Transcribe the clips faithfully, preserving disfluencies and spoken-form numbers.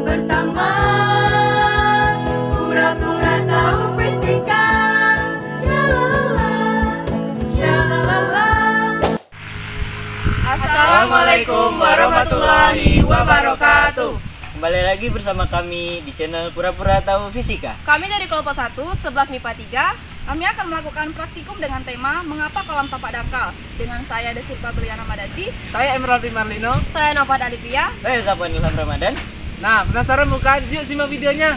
bersama pura-pura tahu fisika. Shalala, shalala. Assalamualaikum warahmatullahi wabarakatuh. Kembali lagi bersama kami di channel Pura-Pura Tahu Fisika. Kami dari kelompok satu, sebelas M I P A tiga. Kami akan melakukan praktikum dengan tema Mengapa Kolam Tapak Dangkal. Dengan saya Desir Pabiliana Madati. Saya Emerald Marlino. Saya Novat Alipia. Saya Zapuan Ilham Ramadan. Nah, penasaran bukan? Yuk simak videonya.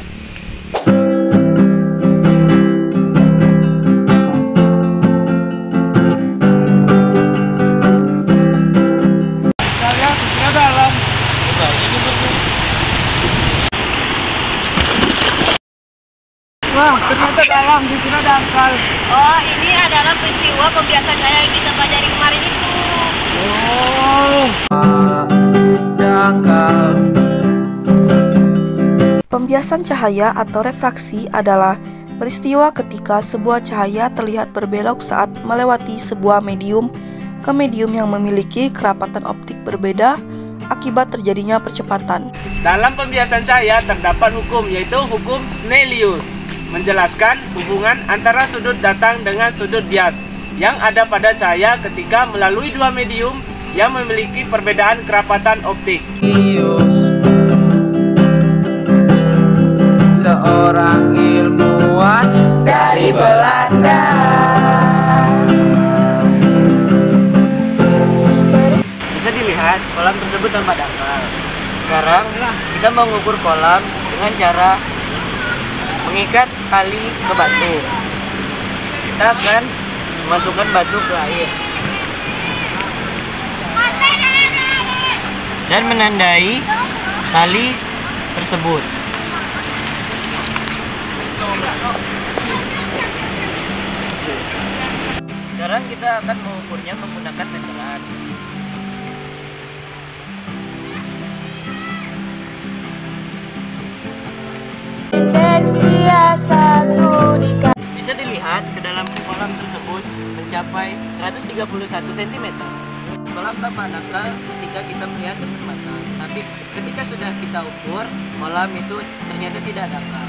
Saya di dalam. Wah, ternyata dalam di sini dangkal. Oh, ini adalah peristiwa pembiasan cahaya yang kita pelajari kemarin itu. Oh. Dangkal. Pembiasan cahaya atau refraksi adalah peristiwa ketika sebuah cahaya terlihat berbelok saat melewati sebuah medium ke medium yang memiliki kerapatan optik berbeda akibat terjadinya percepatan. Dalam pembiasan cahaya terdapat hukum, yaitu hukum Snellius, menjelaskan hubungan antara sudut datang dengan sudut bias yang ada pada cahaya ketika melalui dua medium yang memiliki perbedaan kerapatan optik. Seorang ilmuwan dari Belanda. Bisa dilihat kolam tersebut tanpa dangkal. Sekarang kita mengukur kolam dengan cara mengikat tali ke batu. Kita akan memasukkan batu ke air dan menandai tali tersebut. Sekarang kita akan mengukurnya menggunakan meteran. Indeks bias satu dikali. Bisa dilihat ke dalam kolam tersebut mencapai seratus tiga puluh satu sentimeter. Kolam tapak dangkal ketika kita melihat dengan mata, tapi ketika sudah kita ukur, kolam itu ternyata tidak dangkal.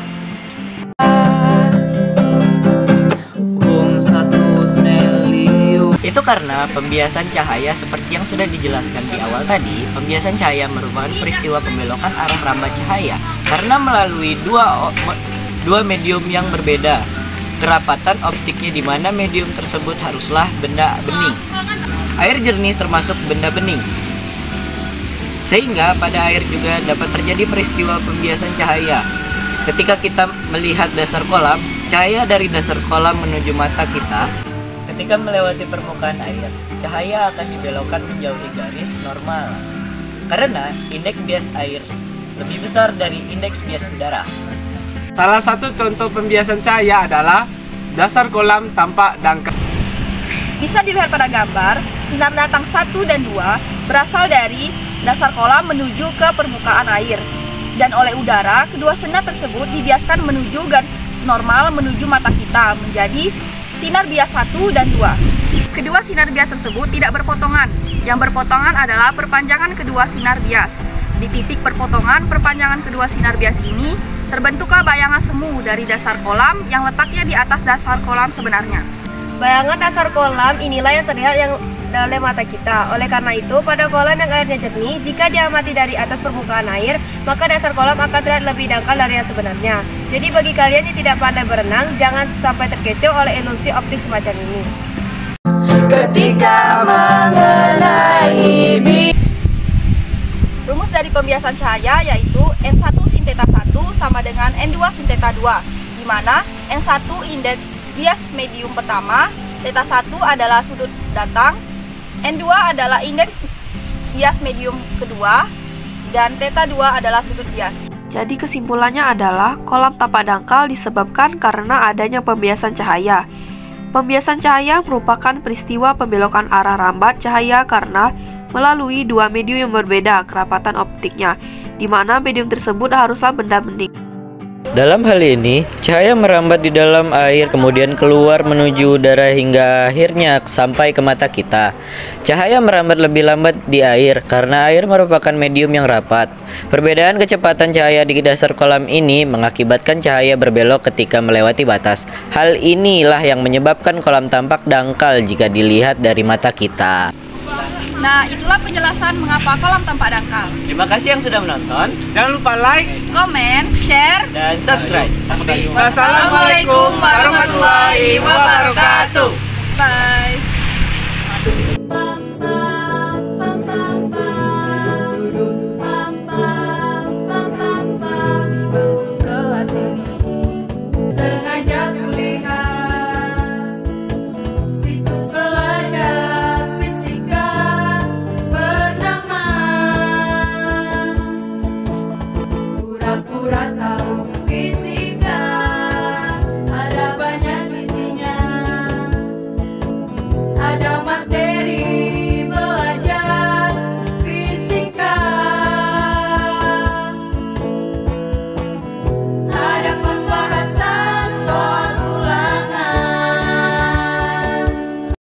Hukum satu Snellius. Itu karena pembiasan cahaya seperti yang sudah dijelaskan di awal tadi, pembiasan cahaya merupakan peristiwa pembelokan arah rambat cahaya karena melalui dua dua medium yang berbeda. Kerapatan optiknya di mana medium tersebut haruslah benda bening. Air jernih termasuk benda bening. Sehingga pada air juga dapat terjadi peristiwa pembiasan cahaya. Ketika kita melihat dasar kolam, cahaya dari dasar kolam menuju mata kita. Ketika melewati permukaan air, cahaya akan dibelokkan menjauhi garis normal. Karena indeks bias air lebih besar dari indeks bias udara. Salah satu contoh pembiasan cahaya adalah dasar kolam tampak dangkal. Bisa dilihat pada gambar, sinar datang satu dan dua berasal dari dasar kolam menuju ke permukaan air. Dan oleh udara, kedua sinar tersebut dibiaskan menuju garis normal menuju mata kita, menjadi sinar bias satu dan dua. Kedua sinar bias tersebut tidak berpotongan. Yang berpotongan adalah perpanjangan kedua sinar bias. Di titik perpotongan perpanjangan kedua sinar bias ini, terbentuklah bayangan semu dari dasar kolam yang letaknya di atas dasar kolam sebenarnya. Bayangan dasar kolam inilah yang terlihat yang oleh mata kita. Oleh karena itu, pada kolam yang airnya jernih, jika diamati dari atas permukaan air, maka dasar kolam akan terlihat lebih dangkal dari yang sebenarnya. Jadi bagi kalian yang tidak pandai berenang, jangan sampai terkecoh oleh ilusi optik semacam ini. Ketika mengenai bi- Rumus dari pembiasan cahaya yaitu N satu sin theta satu sama dengan N dua sin theta dua, di mana N satu indeks bias medium pertama, theta satu adalah sudut datang, N dua adalah indeks bias medium kedua, dan theta dua adalah sudut bias. Jadi kesimpulannya adalah kolam tapak dangkal disebabkan karena adanya pembiasan cahaya. Pembiasan cahaya merupakan peristiwa pembelokan arah rambat cahaya karena melalui dua medium yang berbeda kerapatan optiknya, di mana medium tersebut haruslah benda bening. Dalam hal ini, cahaya merambat di dalam air kemudian keluar menuju udara hingga akhirnya sampai ke mata kita. Cahaya merambat lebih lambat di air karena air merupakan medium yang rapat. Perbedaan kecepatan cahaya di dasar kolam ini mengakibatkan cahaya berbelok ketika melewati batas. Hal inilah yang menyebabkan kolam tampak dangkal jika dilihat dari mata kita. Nah, itulah penjelasan mengapa kolam tampak dangkal. Terima kasih yang sudah menonton. Jangan lupa like. Komen, share. Dan subscribe. Wassalamualaikum warahmatullahi wabarakatuh. Bye. Kelas ini sengaja kulihat situs belajar fisika bernama Pura-Pura Tahu.